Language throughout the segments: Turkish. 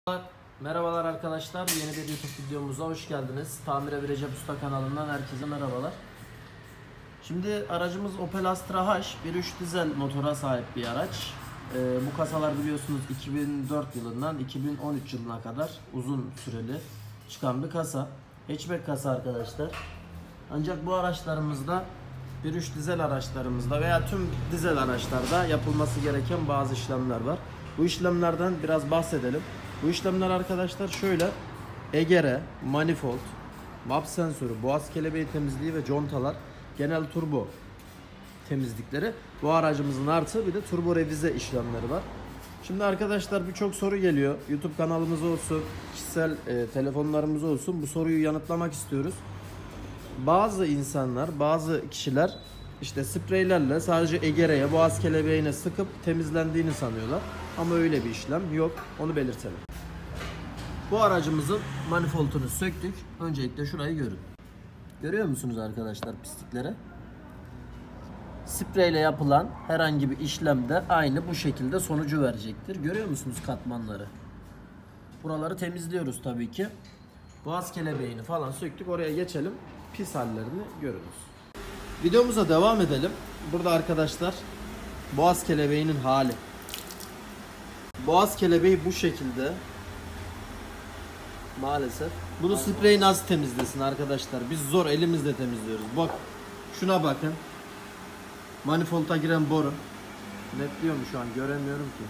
Merhabalar arkadaşlar, yeni bir YouTube videomuza hoş geldiniz. Tamire Recep Usta kanalından herkese merhabalar. Şimdi aracımız Opel Astra H 1.3 dizel motora sahip bir araç. Bu kasalar biliyorsunuz 2004 yılından 2013 yılına kadar uzun süreli çıkan bir kasa. Hatchback kasa arkadaşlar. Ancak bu araçlarımızda 1.3 dizel araçlarımızda veya tüm dizel araçlarda yapılması gereken bazı işlemler var. Bu işlemlerden biraz bahsedelim. Bu işlemler arkadaşlar şöyle: egere, manifold, MAP sensörü, boğaz kelebeği temizliği ve contalar, genel turbo temizlikleri. Bu aracımızın artı bir de turbo revize işlemleri var. Şimdi arkadaşlar birçok soru geliyor. YouTube kanalımız olsun, kişisel telefonlarımız olsun, bu soruyu yanıtlamak istiyoruz. Bazı insanlar, bazı kişiler işte spreylerle sadece egereye, boğaz kelebeğine sıkıp temizlendiğini sanıyorlar. Ama öyle bir işlem yok. Onu belirtelim. Bu aracımızın manifoldunu söktük. Öncelikle şurayı görün. Görüyor musunuz arkadaşlar pislikleri? Spreyle yapılan herhangi bir işlemde aynı bu şekilde sonucu verecektir. Görüyor musunuz katmanları? Buraları temizliyoruz tabii ki. Boğaz kelebeğini falan söktük. Oraya geçelim. Pis hallerini görürüz. Videomuza devam edelim. Burada arkadaşlar boğaz kelebeğinin hali. Boğaz kelebeği bu şekilde. Maalesef. Bunu sprey nasıl temizlesin arkadaşlar? Biz zor elimizle temizliyoruz. Bak şuna bakın. Manifolda giren boru. Netliyor mu şu an? Göremiyorum ki.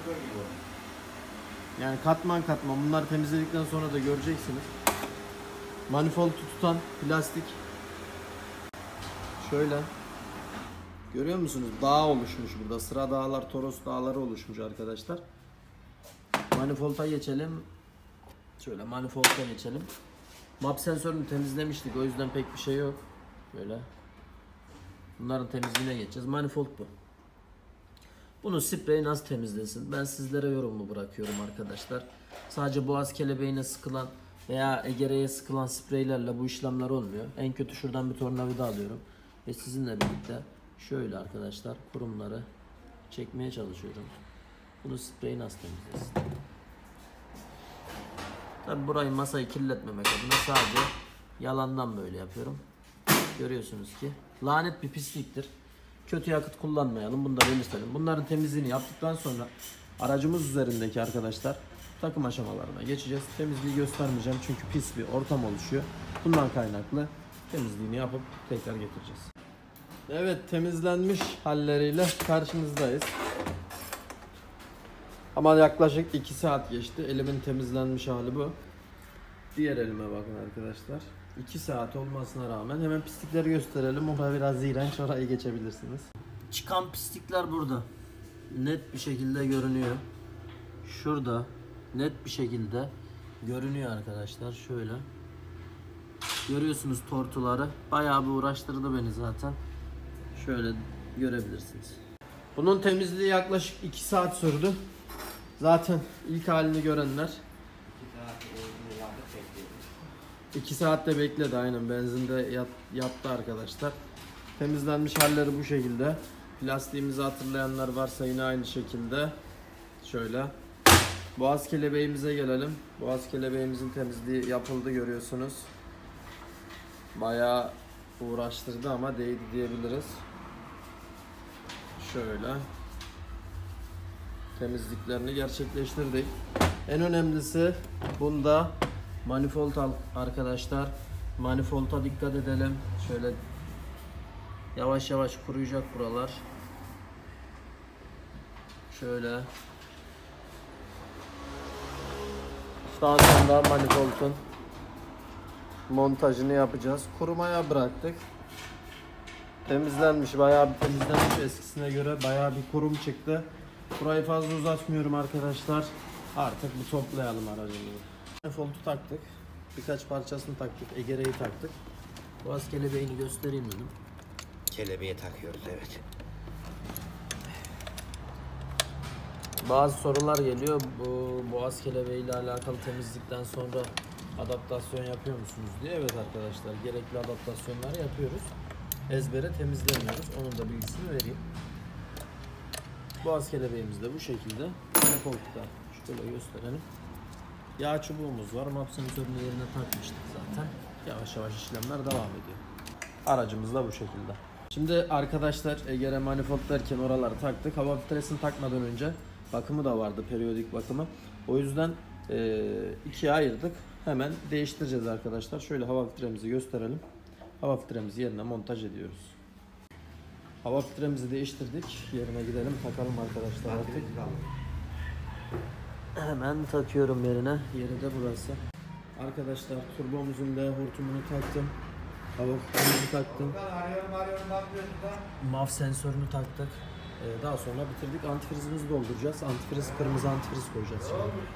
Yani katman katman. Bunları temizledikten sonra da göreceksiniz. Manifoldu tutan plastik. Şöyle. Görüyor musunuz? Dağ oluşmuş burada. Sıra dağlar, Toros dağları oluşmuş arkadaşlar. Manifolda geçelim. Şöyle manifolda geçelim. MAP sensörünü temizlemiştik. O yüzden pek bir şey yok. Böyle. Bunların temizliğine geçeceğiz. Manifold bu. Bunu sprey nasıl temizlesin? Ben sizlere yorumu bırakıyorum arkadaşlar. Sadece boğaz kelebeğine sıkılan veya egereye sıkılan spreylerle bu işlemler olmuyor. En kötü şuradan bir tornavida alıyorum. Ve sizinle birlikte şöyle arkadaşlar kurumları çekmeye çalışıyorum. Bunu sprey nasıl temizlesin? Tabi burayı, masayı kirletmemek adına sadece yalandan böyle yapıyorum. Görüyorsunuz ki lanet bir pisliktir. Kötü yakıt kullanmayalım. Bunu da belirtelim. Bunların temizliğini yaptıktan sonra aracımız üzerindeki arkadaşlar takım aşamalarına geçeceğiz. Temizliği göstermeyeceğim çünkü pis bir ortam oluşuyor. Bundan kaynaklı temizliğini yapıp tekrar getireceğiz. Evet, temizlenmiş halleriyle karşınızdayız. Ama yaklaşık 2 saat geçti. Elimin temizlenmiş hali bu. Diğer elime bakın arkadaşlar. 2 saat olmasına rağmen hemen pislikleri gösterelim. Orada biraz iğrenç, orayı geçebilirsiniz. Çıkan pislikler burada. Net bir şekilde görünüyor. Şurada net bir şekilde görünüyor arkadaşlar. Şöyle. Görüyorsunuz tortuları. Bayağı bir uğraştırdı beni zaten. Şöyle görebilirsiniz. Bunun temizliği yaklaşık 2 saat sürdü. Zaten ilk halini görenler 2 saatte bekledi, aynen benzinde yattı arkadaşlar. Temizlenmiş halleri bu şekilde. Plastiğimizi hatırlayanlar varsa yine aynı şekilde. Şöyle. Boğaz kelebeğimize gelelim. Boğaz kelebeğimizin temizliği yapıldı, görüyorsunuz. Bayağı uğraştırdı ama değdi diyebiliriz. Şöyle. Temizliklerini gerçekleştirdik. En önemlisi bunda manifold arkadaşlar. Manifolda dikkat edelim. Şöyle yavaş yavaş kuruyacak buralar. Şöyle. Daha sonra manifoldun montajını yapacağız. Kurumaya bıraktık. Temizlenmiş, bayağı bir temizlenmiş, eskisine göre bayağı bir kurum çıktı. Burayı fazla uzatmıyorum arkadaşlar. Artık bir toplayalım aracımızı. Manifoldu taktık. Birkaç parçasını taktık. Egereyi taktık. Boğaz kelebeğini göstereyim dedim. Kelebeğe takıyoruz, evet. Bazı sorular geliyor. Bu boğaz kelebeği ile alakalı temizlikten sonra adaptasyon yapıyor musunuz diye. Evet arkadaşlar, gerekli adaptasyonları yapıyoruz. Ezbere temizlemiyoruz. Onun da bilgisini vereyim. Boğaz kelebeğimiz de bu şekilde. Manifold'da şöyle gösterelim. Yağ çubuğumuz var. MAP sensörünü yerine takmıştık zaten. Yavaş yavaş işlemler devam ediyor. Aracımız da bu şekilde. Şimdi arkadaşlar EGR manifold derken oraları taktık. Hava filtresini takmadan önce bakımı da vardı, periyodik bakımı. O yüzden ikiye ayırdık. Hemen değiştireceğiz arkadaşlar. Şöyle hava filtremizi gösterelim. Hava filtremizi yerine montaj ediyoruz. Hava filtremizi değiştirdik. Yerine gidelim takalım arkadaşlar artık. Hemen takıyorum yerine. Yeri de burası. Arkadaşlar turbomuzun L hortumunu taktım. Hava filtremizi taktım. MAF sensörünü taktık. Daha sonra bitirdik. Antifrizimizi dolduracağız. Antifriz, kırmızı antifriz koyacağız şimdi.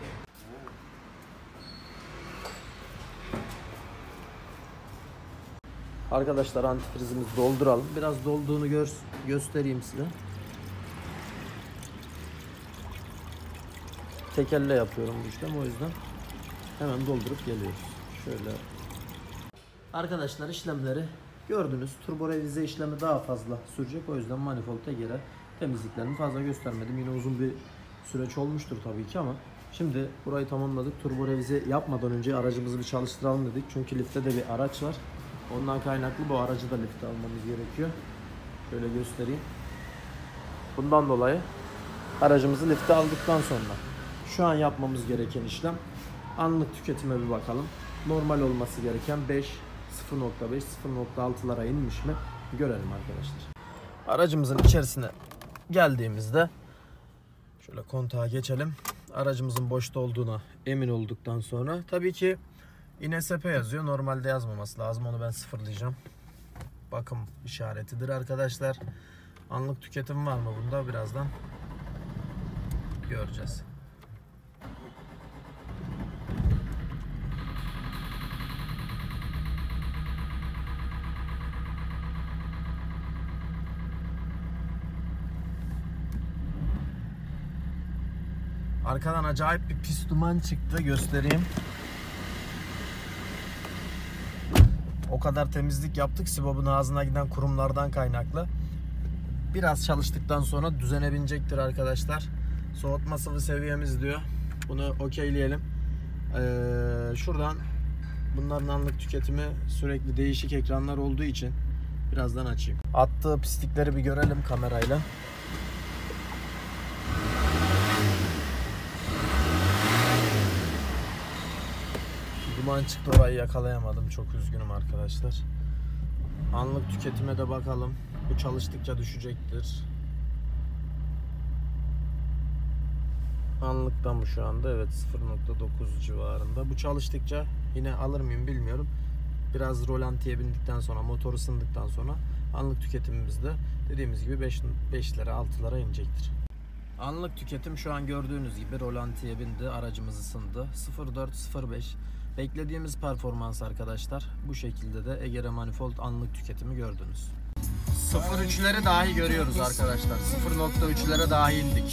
Arkadaşlar antifrizimizi dolduralım. Biraz dolduğunu göstereyim size. Tek elle yapıyorum bu işlemi, o yüzden hemen doldurup geliyoruz. Şöyle. Arkadaşlar işlemleri gördünüz. Turbo revize işlemi daha fazla sürecek. O yüzden manifolda göre temizliklerini fazla göstermedim. Yine uzun bir süreç olmuştur tabii ki ama şimdi burayı tamamladık. Turbo revize yapmadan önce aracımızı bir çalıştıralım dedik. Çünkü lifte de bir araç var. Ondan kaynaklı bu aracı da lifte almamız gerekiyor. Şöyle göstereyim. Bundan dolayı aracımızı lifte aldıktan sonra şu an yapmamız gereken işlem anlık tüketime bir bakalım. Normal olması gereken 5, 0.5, 0.6'lara inmiş mi görelim arkadaşlar. Aracımızın içerisine geldiğimizde şöyle kontağa geçelim. Aracımızın boşta olduğuna emin olduktan sonra tabii ki INSP yazıyor. Normalde yazmaması lazım. Onu ben sıfırlayacağım. Bakım işaretidir arkadaşlar. Anlık tüketim var mı bunda? Birazdan göreceğiz. Arkadan acayip bir pis duman çıktı. Göstereyim. O kadar temizlik yaptık. Sibob'un ağzına giden kurumlardan kaynaklı. Biraz çalıştıktan sonra düzene binecektir arkadaşlar. Soğutma sıvı seviyemiz diyor. Bunu okeyleyelim. Şuradan bunların anlık tüketimi sürekli değişik ekranlar olduğu için birazdan açayım. Attığı pislikleri bir görelim kamerayla. Duman çıktı, orayı yakalayamadım. Çok üzgünüm arkadaşlar. Anlık tüketime de bakalım. Bu çalıştıkça düşecektir. Anlıktan bu şu anda, evet 0.9 civarında. Bu çalıştıkça yine alır mıyım bilmiyorum. Biraz rolantiye bindikten sonra, motor ısındıktan sonra anlık tüketimimiz de dediğimiz gibi 5'lere 6'lara inecektir. Anlık tüketim şu an gördüğünüz gibi rolantiye bindi. Aracımız ısındı. 0.4-0.5. Beklediğimiz performans arkadaşlar. Bu şekilde de EGR manifold anlık tüketimi gördünüz. 0.3'leri dahi görüyoruz arkadaşlar. 0.3'lere dahi indik.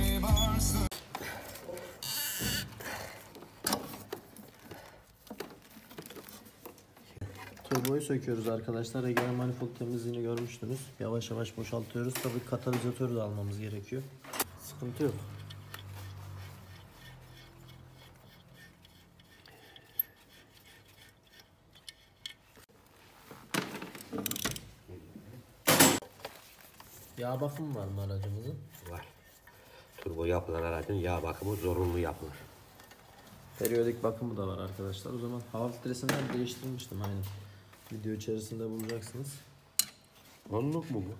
Turboyu söküyoruz arkadaşlar. EGR manifold temizliğini görmüştünüz. Yavaş yavaş boşaltıyoruz. Tabii katalizatörü de almamız gerekiyor. Sıkıntı yok. Yağ bakımı var mı aracımızın? Var. Turbo yapılan aracın yağ bakımı zorunlu yapılır. Periyodik bakımı da var arkadaşlar. O zaman hava filtresinden değiştirmiştim aynı. Video içerisinde bulacaksınız. Onluk mu bu?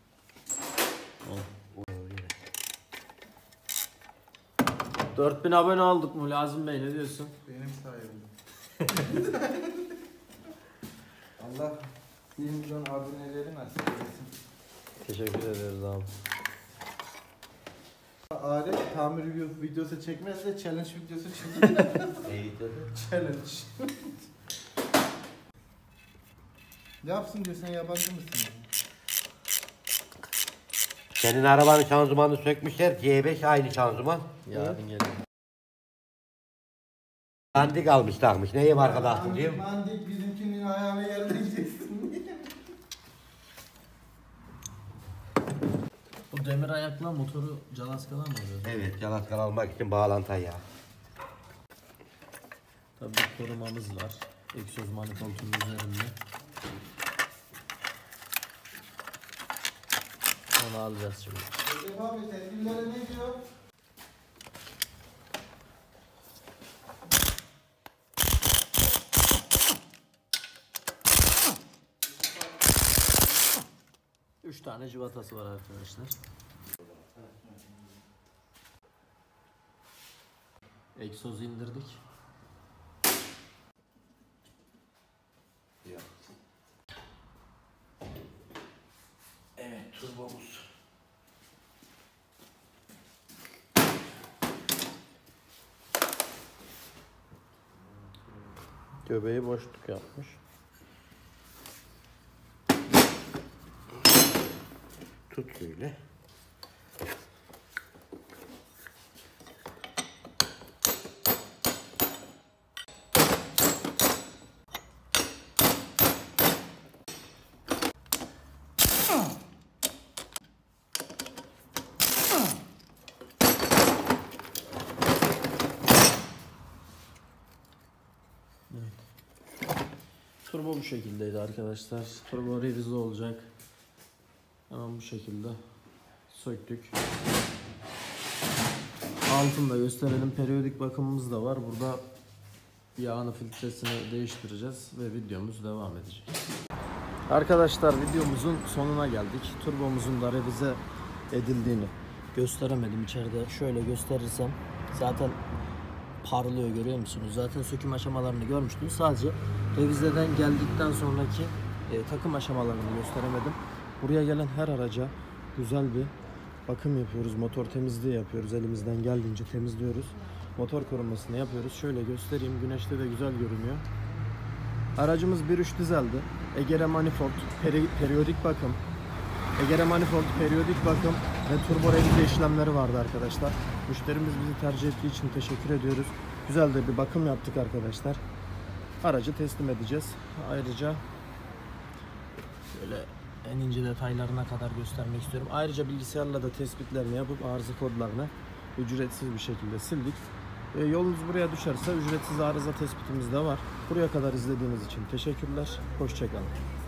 4000 abone olduk mu Lazım Bey, ne diyorsun? Benim sayemde. Allah milyon aboneleri nasip etsin. Teşekkür ederiz abi. Arif tamir videosu çekmez de challenge videosu çekiyor. Neydi? Challenge. Ne yapsın diyor, sen yabancı mısın? Senin arabanın şanzımanını sökmüşler. C5 aynı şanzıman. Yarın gelirim. Dandik almış takmış. Neyim arkadaşım diyeyim. Mandik bizimkinin ayağına yerleyeceksin. Bu demir ayakla motoru calaskadan mı alıyoruz? Evet, calaskal almak için bağlantı ya. Tabii bir korumamız var. Egzoz manifoldunun üzerinde. Onu alacağız şimdi. Recep abi tedbirlere ne diyor? Üç tane civatası var arkadaşlar. Egzozu indirdik. Evet, turbomuz. Göbeği boşluk yapmış. Tut böyle. Turbo bu şekildeydi arkadaşlar. Turbo revize olacak. Hemen bu şekilde söktük. Altında gösterelim. Periyodik bakımımız da var. Burada yağını, filtresini değiştireceğiz ve videomuz devam edecek. Arkadaşlar videomuzun sonuna geldik. Turbomuzun da revize edildiğini gösteremedim içeride. Şöyle gösterirsem zaten parlıyor, görüyor musunuz? Zaten söküm aşamalarını görmüştünüz. Sadece revizeden geldikten sonraki takım aşamalarını gösteremedim. Buraya gelen her araca güzel bir bakım yapıyoruz. Motor temizliği yapıyoruz. Elimizden geldiğince temizliyoruz. Motor korumasını yapıyoruz. Şöyle göstereyim. Güneşte de güzel görünüyor. Aracımız 1.3 dizeldi. Egere manifold, periyodik bakım. Egere manifold, periyodik bakım ve turbo revize işlemleri vardı arkadaşlar. Müşterimiz bizi tercih ettiği için teşekkür ediyoruz. Güzel de bir bakım yaptık arkadaşlar. Aracı teslim edeceğiz. Ayrıca şöyle en ince detaylarına kadar göstermek istiyorum. Ayrıca bilgisayarla da tespitlerini yapıp arıza kodlarını ücretsiz bir şekilde sildik. Yolunuz buraya düşerse ücretsiz arıza tespitimiz de var. Buraya kadar izlediğiniz için teşekkürler. Hoşça kalın.